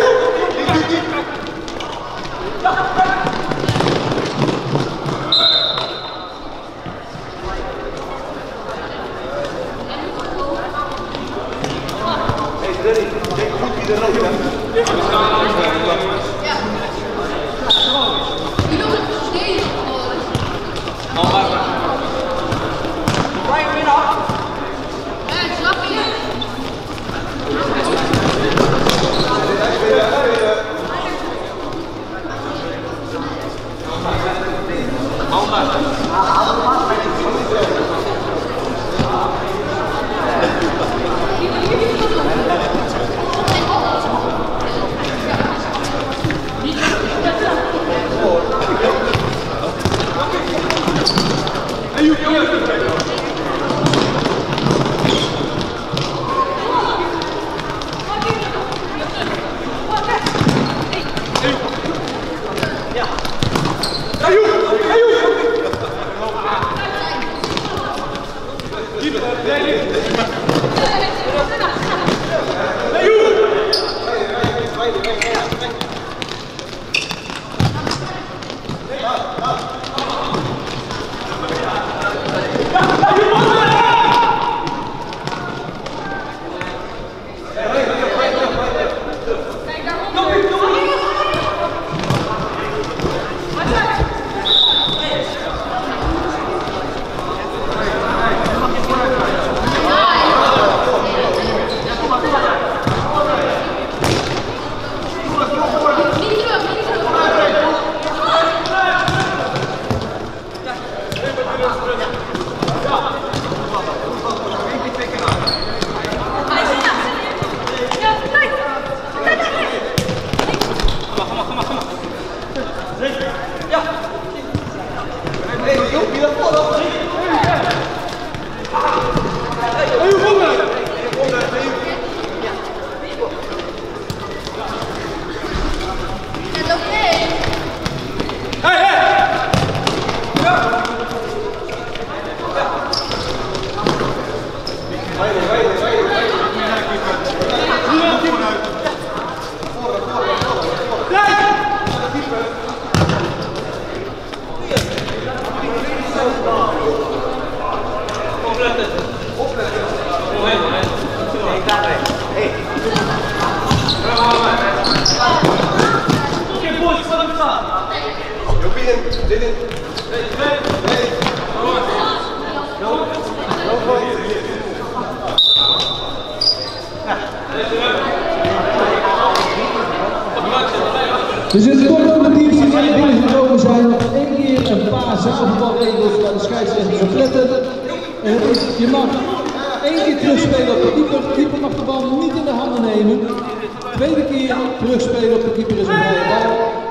Dus het is kort voor de teams die zijn binnengekomen zijn. Nog één keer een paar zaalvoetbalregels waar de scheidsrechter op letten. En het is, je mag één keer terugspelen op de keeper. De keeper mag de bal niet in de handen nemen. Tweede keer terugspelen op de keeper is een vrije bal.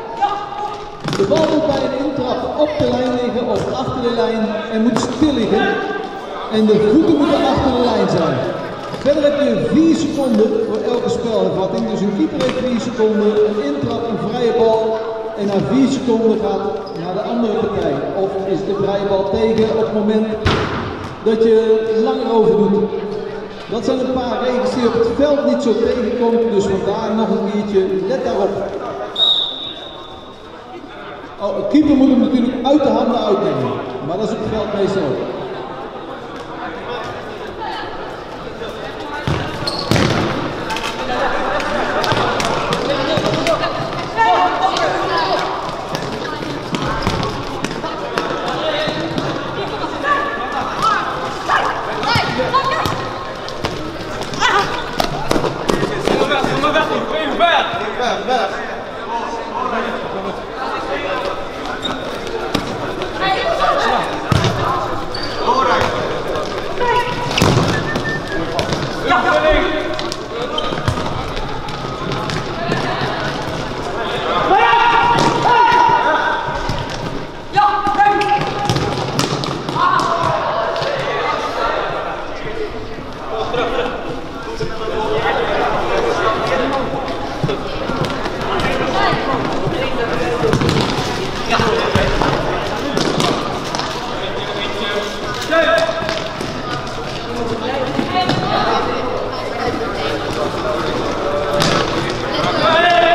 De bal moet bij een intrap op de lijn liggen of achter de lijn en moet stil liggen. En de voeten moeten achter de lijn zijn. Verder heb je 4 seconden voor elke spelhervatting. Dus een keeper heeft 4 seconden, een intrap, een vrije bal. En na 4 seconden gaat naar de andere partij. Of is de vrije bal tegen op het moment dat je langer over doet. Dat zijn een paar regels die op het veld niet zo tegenkomt. Dus vandaar nog een keertje, let daarop. Oh, een keeper moet hem natuurlijk uit de handen uitnemen. Maar dat is op het veld meestal ook. Hey!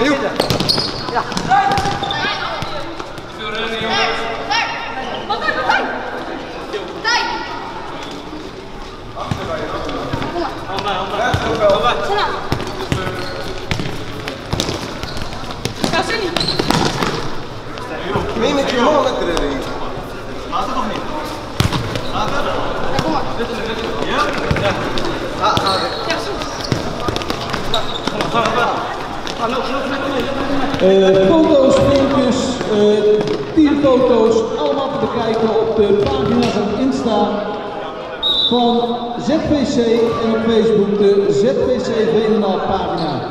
Ja. Meen met je man met de ring. Laat het nog niet. Laat het. Ja, kom maar. Ja? Ja. Ja, zo. Foto's, filmpjes, teamfoto's, allemaal te bekijken op de pagina van Insta van ZVC en op Facebook de ZVC Veenendaal pagina.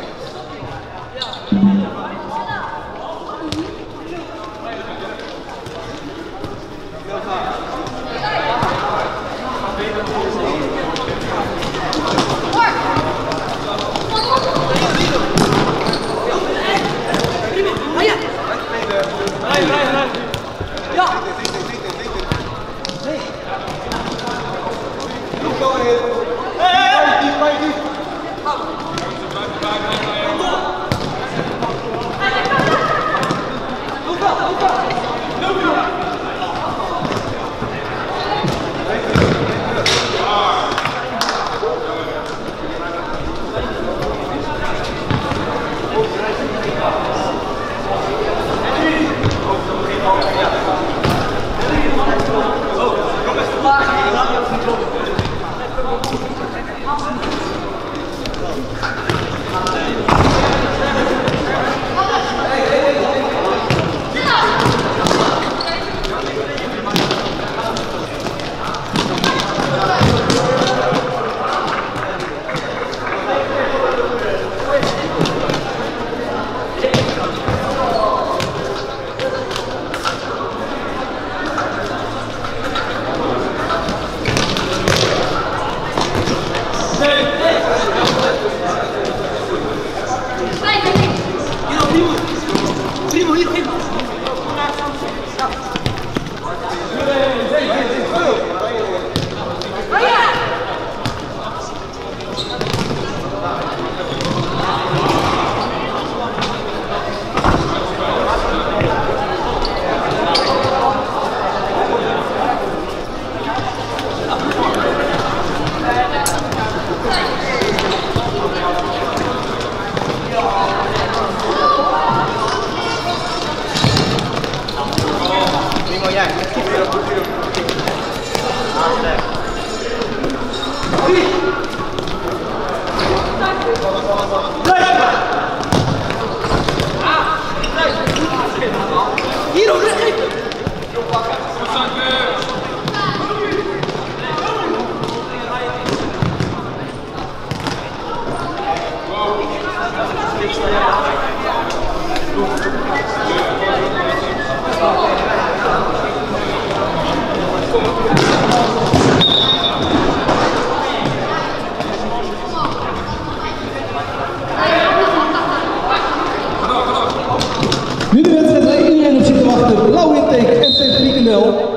Nu de wedstrijd waar iedereen op zit te wachten. Blauw intake, FC Frikandel.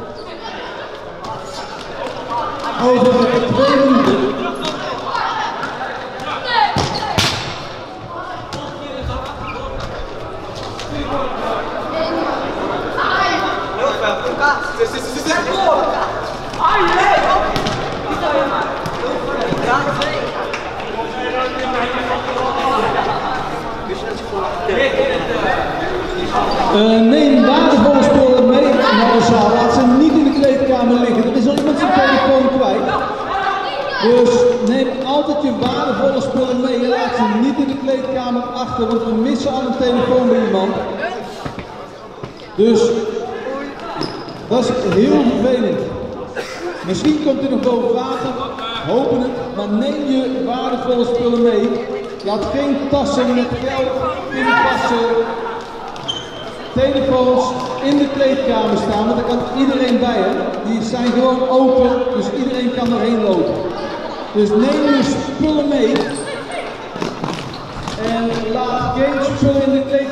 Over 2 minuten. Neem waardevolle spullen mee naar de zaal. Laat ze niet in de kleedkamer liggen. Er is al iemand zijn telefoon kwijt. Dus neem altijd je waardevolle spullen mee. En laat ze niet in de kleedkamer achter, want we missen al een telefoon bij iemand. Dus dat is heel vervelend. Misschien komt u nog boven water, hopen het, maar neem je waardevolle spullen mee. Laat geen tassen met geld, pinpassen, telefoons in de kleedkamer staan, want daar kan iedereen bij. Hè? Die zijn gewoon open, dus iedereen kan erheen lopen. Dus neem je spullen mee en laat geen spullen in de kleedkamer.